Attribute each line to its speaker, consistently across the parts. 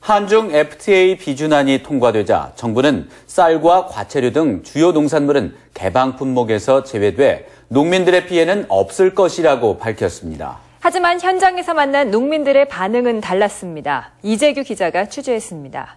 Speaker 1: 한중 FTA 비준안이 통과되자 정부는 쌀과 과채류 등 주요 농산물은 개방 품목에서 제외돼 농민들의 피해는 없을 것이라고 밝혔습니다.
Speaker 2: 하지만 현장에서 만난 농민들의 반응은 달랐습니다. 이재규 기자가 취재했습니다.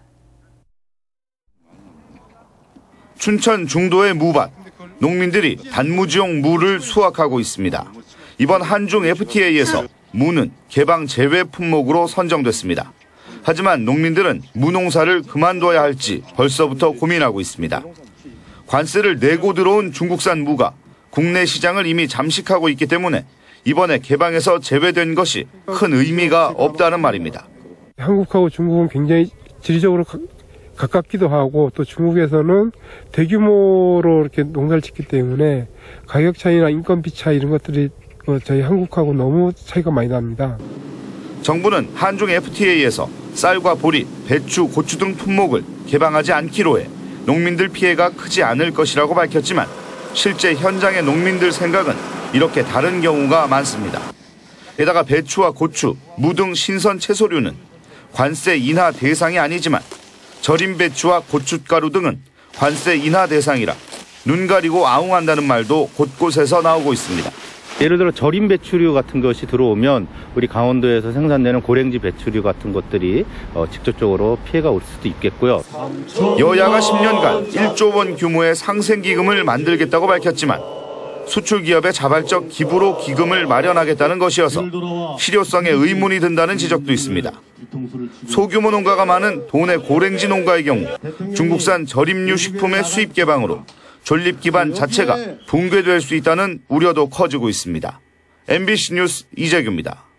Speaker 3: 춘천 중도의 무밭, 농민들이 단무지용 무를 수확하고 있습니다. 이번 한중 FTA에서 무는 개방 제외 품목으로 선정됐습니다. 하지만 농민들은 무농사를 그만둬야 할지 벌써부터 고민하고 있습니다. 관세를 내고 들어온 중국산 무가 국내 시장을 이미 잠식하고 있기 때문에 이번에 개방에서 제외된 것이 큰 의미가 없다는 말입니다.
Speaker 4: 한국하고 중국은 굉장히 지리적으로 가깝기도 하고 또 중국에서는 대규모로 이렇게 농사를 짓기 때문에 가격 차이나 인건비 차이 이런 것들이 저희 한국하고 너무 차이가 많이 납니다.
Speaker 3: 정부는 한중 FTA에서 쌀과 보리, 배추, 고추 등 품목을 개방하지 않기로 해 농민들 피해가 크지 않을 것이라고 밝혔지만 실제 현장의 농민들 생각은 이렇게 다른 경우가 많습니다. 게다가 배추와 고추, 무 등 신선 채소류는 관세 인하 대상이 아니지만 절임 배추와 고춧가루 등은 관세 인하 대상이라 눈 가리고 아웅한다는 말도 곳곳에서 나오고 있습니다.
Speaker 5: 예를 들어 절임 배추류 같은 것이 들어오면 우리 강원도에서 생산되는 고랭지 배추류 같은 것들이 직접적으로 피해가 올 수도 있겠고요.
Speaker 3: 여야가 10년간 1조 원 규모의 상생기금을 만들겠다고 밝혔지만 수출 기업의 자발적 기부로 기금을 마련하겠다는 것이어서 실효성에 의문이 든다는 지적도 있습니다. 소규모 농가가 많은 도내 고랭지 농가의 경우 중국산 절임류 식품의 수입 개방으로 존립 기반 자체가 붕괴될 수 있다는 우려도 커지고 있습니다. MBC 뉴스 이재규입니다.